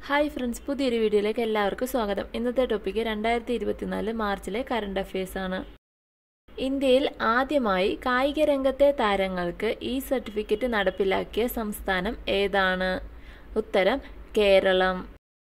Hi friends, പുതിയൊരു വീഡിയോയിലേക്ക് എല്ലാവർക്കും സ്വാഗതം. ഇന്നത്തെ ടോപ്പിക്ക് 2024 മാർച്ചിലെ കറണ്ട് അഫയേഴ്സ് ആണ്. ഇന്ത്യയിൽ ആദ്യമായി കായിക രംഗത്തെ താരങ്ങൾക്ക് ഈ സർട്ടിഫിക്കറ്റ് നടപ്പിലാക്കിയ സംസ്ഥാനം ഏതാണ്? ഉത്തരം കേരളം.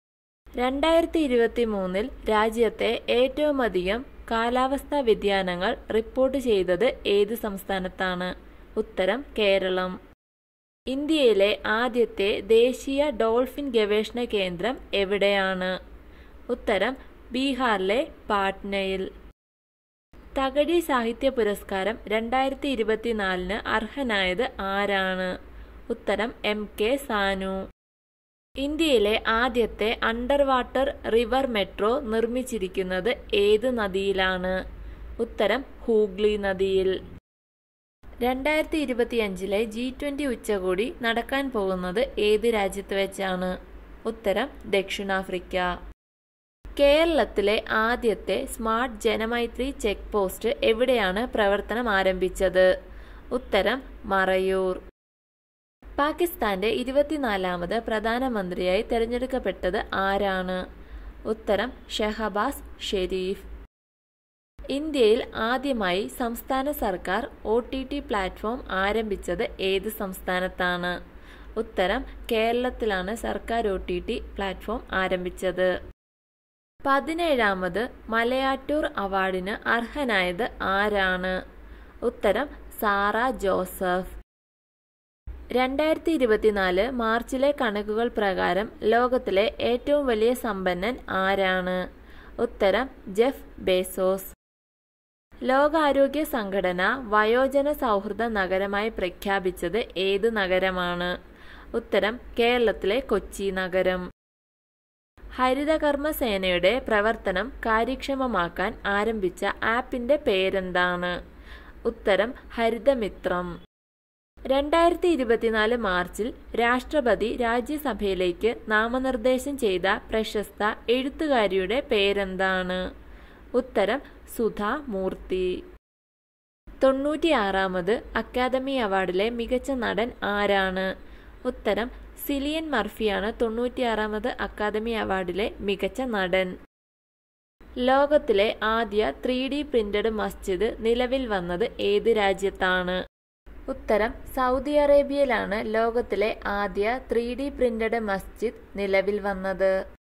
2023 രാജ്യത്തെ ഏറ്റവുമധികം കാലാവസ്ഥാ വ്യതിയാനങ്ങൾ റിപ്പോർട്ട് ചെയ്തത് ഏത് സംസ്ഥാനത്താണ്? ഉത്തരം കേരളം. ഇന്ത്യയിലെ ആദ്യത്തെ ദേശീയ ഡോൾഫിൻ ഗവേഷണ കേന്ദ്രം എവിടെയാണ്? ഉത്തരം ബീഹാറിലെ പാട്നയിൽ. തകഴി സാഹിത്യ പുരസ്കാരം 2024 അർഹനായത് ആരാണ്? ഉത്തരം MK സാനു. ഇന്ത്യയിലെ ആദ്യത്തെ അണ്ടർ വാട്ടർ റിവർ മെട്രോ നിർമ്മിച്ചിരിക്കുന്നത് ഏത് നദിയിലാണ്? ഉത്തരം ഹൂഗ്ലി നദിയിൽ. 2025 G20 ഉച്ചകോടി നടക്കാൻ പോകുന്നത് ഏത് രാജ്യത്ത് വെച്ചാണ്? ഉത്തരം ദക്ഷിണാഫ്രിക്ക. കേരളത്തിലെ ആദ്യത്തെ സ്മാർട്ട് ജനമൈത്രി ചെക്ക് പോസ്റ്റ് എവിടെയാണ് പ്രവർത്തനം ആരംഭിച്ചത്? ഉത്തരം മറയൂർ. പാകിസ്ഥാന്റെ 24ാമത് പ്രധാനമന്ത്രിയായി തെരഞ്ഞെടുക്കപ്പെട്ടത് ആരാണ്? ഉത്തരം ഷഹബാസ് ഷെരീഫ്. ഇന്ത്യയിൽ ആദ്യമായി സംസ്ഥാന സർക്കാർ OTT പ്ലാറ്റ്ഫോം ആരംഭിച്ചത് ഏത് സംസ്ഥാനത്താണ്? ഉത്തരം കേരളത്തിലാണ് സർക്കാർ OTT പ്ലാറ്റ്ഫോം ആരംഭിച്ചത്. 17ാമത് മലയാറ്റൂർ അവാർഡിന് അർഹനായത് ആരാണ്? ഉത്തരം സാറ ജോസഫ്. 2024 മാർച്ചിലെ കണക്കുകൾ പ്രകാരം ലോകത്തിലെ ഏറ്റവും വലിയ സമ്പന്നൻ ആരാണ്? ഉത്തരം ജെഫ് ബേസോസ്. ലോകാരോഗ്യ സംഘടന വയോജന സൗഹൃദ നഗരമായി പ്രഖ്യാപിച്ചത് ഏത് നഗരമാണ്? ഉത്തരം കേരളത്തിലെ കൊച്ചി നഗരം. ഹരിതകർമ്മ സേനയുടെ പ്രവർത്തനം കാര്യക്ഷമമാക്കാൻ ആരംഭിച്ച ആപ്പിന്റെ പേരെന്താണ്? ഉത്തരം ഹരിതമിത്രം. 2024 മാർച്ചിൽ രാഷ്ട്രപതി രാജ്യസഭയിലേക്ക് നാമനിർദ്ദേശം ചെയ്ത പ്രശസ്ത എഴുത്തുകാരിയുടെ പേരെന്താണ്? ഉത്തരം സുധാ മൂർത്തി. 96ാമത് അക്കാദമി അവാർഡിലെ മികച്ച നടൻ ആരാണ്? ഉത്തരം സിലിയൻ മർഫിയാണ് 96ാമത് അക്കാദമി അവാർഡിലെ മികച്ച നടൻ. ലോകത്തിലെ ആദ്യ 3D പ്രിന്റഡ് മസ്ജിദ് നിലവിൽ വന്നത് ഏത് രാജ്യത്താണ്? ഉത്തരം സൗദി അറേബ്യയിലാണ് ലോകത്തിലെ ആദ്യ 3D പ്രിന്റഡ് മസ്ജിദ് നിലവിൽ വന്നത്.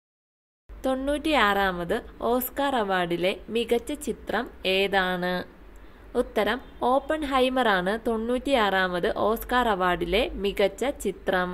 96ാമത് ഓസ്കാർ അവാർഡിലെ മികച്ച ചിത്രം ഏതാണ്? ഉത്തരം ഓപ്പൺഹൈമറാണ് 96ാമത് ഓസ്കാർ അവാർഡിലെ മികച്ച ചിത്രം.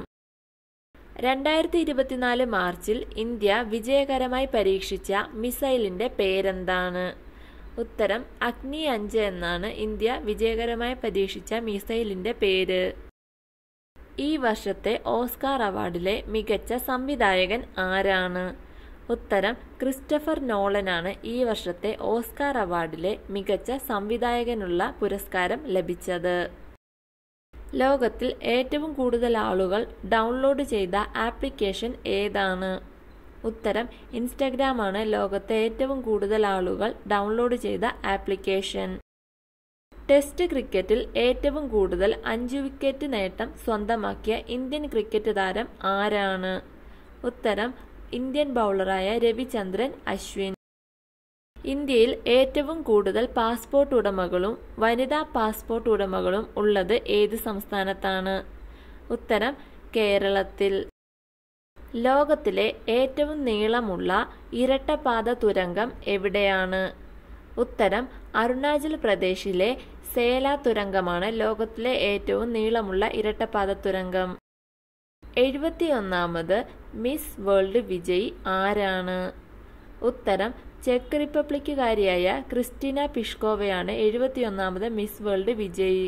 2024 മാർച്ചിൽ ഇന്ത്യ വിജയകരമായി പരീക്ഷിച്ച മിസൈലിന്റെ പേരെന്താണ്? ഉത്തരം അഗ്നി 5 എന്നാണ് ഇന്ത്യ വിജയകരമായി പരീക്ഷിച്ച മിസൈലിന്റെ പേര്. ഈ വർഷത്തെ ഓസ്കാർ അവാർഡിലെ മികച്ച സംവിധായകൻ ആരാണ്? ഉത്തരം ക്രിസ്റ്റഫർ നോളനാണ് ഈ വർഷത്തെ ഓസ്കാർ അവാർഡിലെ മികച്ച സംവിധായകനുള്ള പുരസ്കാരം ലഭിച്ചത്. ലോകത്തിൽ ഏറ്റവും കൂടുതൽ ആളുകൾ ഡൗൺലോഡ് ചെയ്ത ആപ്ലിക്കേഷൻ ഏതാണ്? ഉത്തരം ഇൻസ്റ്റഗ്രാം ആണ് ലോകത്തെ ഏറ്റവും കൂടുതൽ ആളുകൾ ഡൗൺലോഡ് ചെയ്ത ആപ്ലിക്കേഷൻ. ടെസ്റ്റ് ക്രിക്കറ്റിൽ ഏറ്റവും കൂടുതൽ 5 വിക്കറ്റ് നേട്ടം സ്വന്തമാക്കിയ ഇന്ത്യൻ ക്രിക്കറ്റ് താരം ആരാണ്? ഉത്തരം ഇന്ത്യൻ ബൗളറായ രവിചന്ദ്രൻ അശ്വിൻ. ഇന്ത്യയിൽ ഏറ്റവും കൂടുതൽ പാസ്പോർട്ട് ഉടമകളും വനിതാ പാസ്പോർട്ട് ഉടമകളും ഉള്ളത് ഏത് സംസ്ഥാനത്താണ്? ഉത്തരം കേരളത്തിൽ. ലോകത്തിലെ ഏറ്റവും നീളമുള്ള ഇരട്ടപ്പാത തുരങ്കം എവിടെയാണ്? ഉത്തരം അരുണാചൽ പ്രദേശിലെ സേല തുരങ്കമാണ് ലോകത്തിലെ ഏറ്റവും നീളമുള്ള ഇരട്ടപ്പാത തുരങ്കം. 71ാമത് മിസ് വേൾഡ് വിജയി ആരാണ്? ഉത്തരം ചെക്ക് റിപ്പബ്ലിക്കുകാരിയായ ക്രിസ്റ്റീന പിഷ്കോവയാണ് 71ാമത് മിസ് വേൾഡ് വിജയി.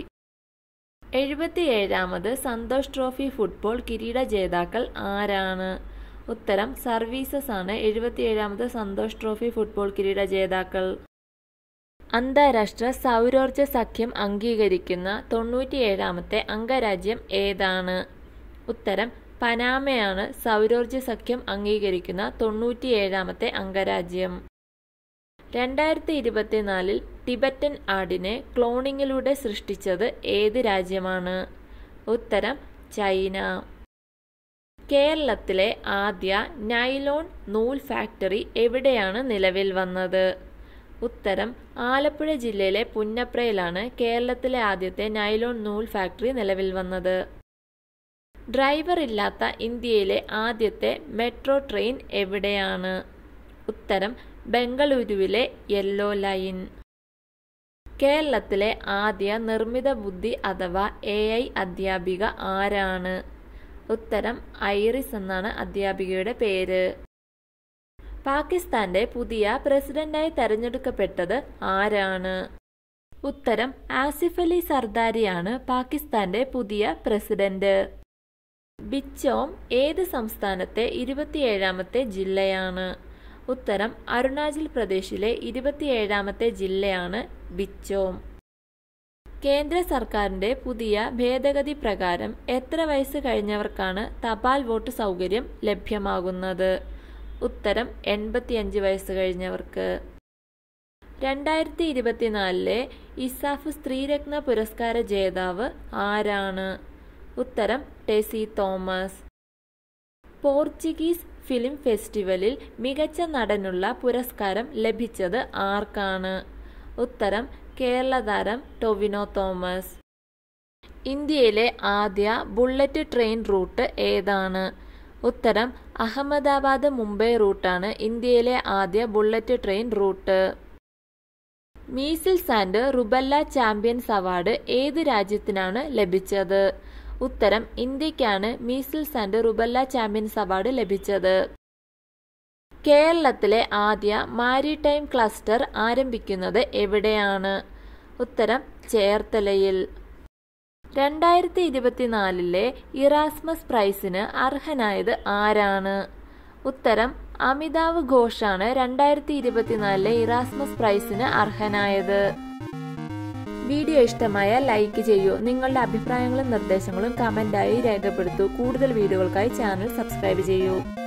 77ാമത് സന്തോഷ് ട്രോഫി ഫുട്ബോൾ കിരീട ജേതാക്കൾ ആരാണ്? ഉത്തരം സർവീസസ് ആണ് 77ാമത് സന്തോഷ് ട്രോഫി ഫുട്ബോൾ കിരീട ജേതാക്കൾ. അന്താരാഷ്ട്ര സൗരോർജ സഖ്യം അംഗീകരിക്കുന്ന 97ാമത്തെ അംഗരാജ്യം ഏതാണ്? ഉത്തരം പനാമയാണ് സൗരോർജ സഖ്യം അംഗീകരിക്കുന്ന 97ാമത്തെ അംഗരാജ്യം. 2024 ടിബറ്റൻ ആടിനെ ക്ലോണിങ്ങിലൂടെ സൃഷ്ടിച്ചത് ഏത് രാജ്യമാണ്? ഉത്തരം ചൈന. കേരളത്തിലെ ആദ്യ നൈലോൺ നൂൽ ഫാക്ടറി എവിടെയാണ് നിലവിൽ വന്നത്? ഉത്തരം ആലപ്പുഴ ജില്ലയിലെ പുന്നപ്രയിലാണ് കേരളത്തിലെ ആദ്യത്തെ നൈലോൺ നൂൽ ഫാക്ടറി നിലവിൽ വന്നത്. ഡ്രൈവർ ഇല്ലാത്ത ഇന്ത്യയിലെ ആദ്യത്തെ മെട്രോ ട്രെയിൻ എവിടെയാണ്? ഉത്തരം ബംഗളൂരുവിലെ യെല്ലോ ലൈൻ. കേരളത്തിലെ ആദ്യ നിർമ്മിത ബുദ്ധി അഥവാ AI അധ്യാപിക ആരാണ്? ഉത്തരം ഐറിസ് എന്നാണ് അധ്യാപികയുടെ പേര്. പാകിസ്ഥാന്റെ പുതിയ പ്രസിഡന്റായി തെരഞ്ഞെടുക്കപ്പെട്ടത് ആരാണ്? ഉത്തരം ആസിഫ് അലി സർദാരിയാണ് പാകിസ്ഥാന്റെ പുതിയ പ്രസിഡന്റ്. ബിച്ചോം ഏത് സംസ്ഥാനത്തെ 27ാമത്തെ ജില്ലയാണ്? ഉത്തരം അരുണാചൽ പ്രദേശിലെ 27ാമത്തെ ജില്ലയാണ് ബിച്ചോം. കേന്ദ്ര സർക്കാരിന്റെ പുതിയ ഭേദഗതി പ്രകാരം എത്ര വയസ്സ് കഴിഞ്ഞവർക്കാണ് തപാൽ വോട്ട് സൗകര്യം ലഭ്യമാകുന്നത്? ഉത്തരം 85 വയസ്സ് കഴിഞ്ഞവർക്ക്. 2024 ഇസാഫ് സ്ത്രീരത്ന പുരസ്കാര ജേതാവ് ആരാണ്? ഉത്തരം ടെസി തോമസ്. പോർച്ചുഗീസ് ഫിലിം ഫെസ്റ്റിവലിൽ മികച്ച നടനുള്ള പുരസ്കാരം ലഭിച്ചത് ആർക്കാണ്? ഉത്തരം കേരള താരം ടൊവിനോ തോമസ്. ഇന്ത്യയിലെ ആദ്യ ബുള്ളറ്റ് ട്രെയിൻ റൂട്ട് ഏതാണ്? ഉത്തരം അഹമ്മദാബാദ് മുംബൈ റൂട്ടാണ് ഇന്ത്യയിലെ ആദ്യ bullet train route. Measles and rubella champions award ഏത് രാജ്യത്തിനാണ് ലഭിച്ചത്? ഉത്തരം ഇന്ത്യക്കാണ് measles and rubella champions award ലഭിച്ചത്. കേരളത്തിലെ ആദ്യ മാരിടൈം ക്ലസ്റ്റർ ആരംഭിക്കുന്നത് എവിടെയാണ്? ഉത്തരം ചേർത്തലയിൽ. 2024 ഇറാസ്മസ് പ്രൈസിന് അർഹനായത് ആരാണ്? ഉത്തരം അമിതാവ് ഘോഷാണ് 2024 ഇറാസ്മസ് പ്രൈസിന് അർഹനായത്. വീഡിയോ ഇഷ്ടമായാൽ ലൈക്ക് ചെയ്യൂ. നിങ്ങളുടെ അഭിപ്രായങ്ങളും നിർദ്ദേശങ്ങളും കമന്റായി രേഖപ്പെടുത്തൂ. കൂടുതൽ വീഡിയോകൾക്കായി ചാനൽ സബ്സ്ക്രൈബ് ചെയ്യൂ.